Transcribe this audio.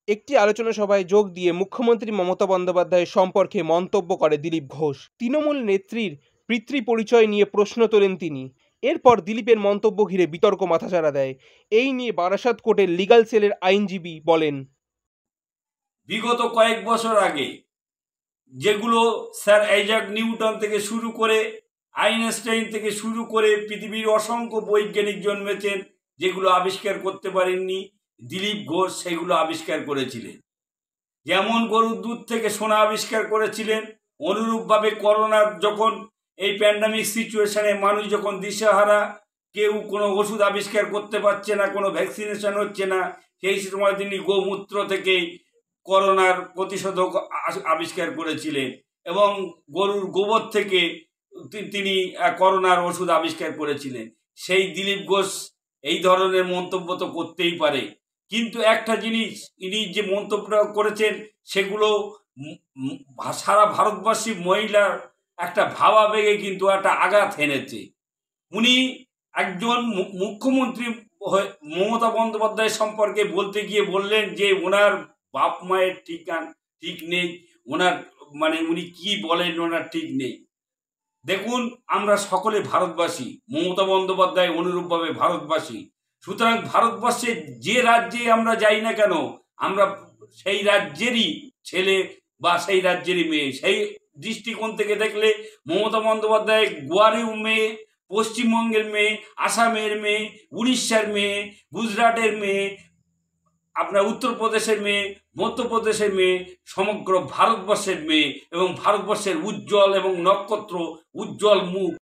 একটি আলোচনা সভায় যোগ দিয়ে মুখ্যমন্ত্রী মমতা বন্দ্যোপাধ্যায়ের সম্পর্কে মন্তব্য করে দিলীপ ঘোষ। তৃণমূল নেত্রীর পিতৃ পরিচয় নিয়ে প্রশ্ন তোলেন তিনি। এরপর দিলীপের মন্তব্য ঘিরে বিতর্ক মাথাচাড়া দেয়। এই নিয়ে বারাসাত কোর্টের লিগ্যাল সেলের আইনজীবী বলেন, বিগত কয়েক বছর আগে যেগুলো স্যার আইজাক নিউটন থেকে শুরু করে আইনস্টাইন থেকে শুরু করে পৃথিবীর অসংখ্য বৈজ্ঞানিক জন্মেছেন, যেগুলো আবিষ্কার করতে পারেননি দিলীপ ঘোষ সেগুলো আবিষ্কার করেছিলেন। যেমন গরুর দুধ থেকে সোনা আবিষ্কার করেছিলেন, অনুরূপভাবে করোনার যখন এই প্যান্ডামিক সিচুয়েশনে মানুষ যখন দিশেহারা, কেউ কোনো ওষুধ আবিষ্কার করতে পারছে না, কোনো ভ্যাকসিনেশন হচ্ছে না, সেই সময় তিনি গোমূত্র থেকে করোনার প্রতিষেধক আবিষ্কার করেছিলেন এবং গরুর গোবর থেকে তিনি করোনার ওষুধ আবিষ্কার করেছিলেন। সেই দিলীপ ঘোষ এই ধরনের মন্তব্য তো করতেই পারে, কিন্তু একটা জিনিস ইনি যে মন্তব্যটা করেছেন সেগুলো সারা ভারতবর্ষী মহিলার একটা ভাবাবেগে কিন্তু একটা আঘাত এনেছে। উনি একজন মুখ্যমন্ত্রী মমতা বন্দ্যোপাধ্যায় সম্পর্কে বলতে গিয়ে বললেন যে ওনার বাপ মায়ের ঠিক নেই, ওনার উনি কি বলেন ওনার ঠিক নেই। দেখুন, আমরা সকলে ভারতবাসী, মমতা বন্দ্যোপাধ্যায় অনুরূপভাবে ভারতবাসী। সুতরাং ভারতবর্ষের যে রাজ্যে আমরা যাই না কেন, আমরা সেই রাজ্যেরই ছেলে বা সেই রাজ্যেরই মেয়ে। সেই দৃষ্টিকোণ থেকে দেখলে মমতা বন্দ্যোপাধ্যায় গোয়ারও মেয়ে, পশ্চিমবঙ্গের মেয়ে, আসামের মেয়ে, উড়িষ্যার মেয়ে, গুজরাটের মেয়ে, আপনার উত্তরপ্রদেশের মেয়ে, মধ্যপ্রদেশের মেয়ে, সমগ্র ভারতবর্ষের মেয়ে এবং ভারতবর্ষের উজ্জ্বল এবং নক্ষত্র উজ্জ্বল মুখ।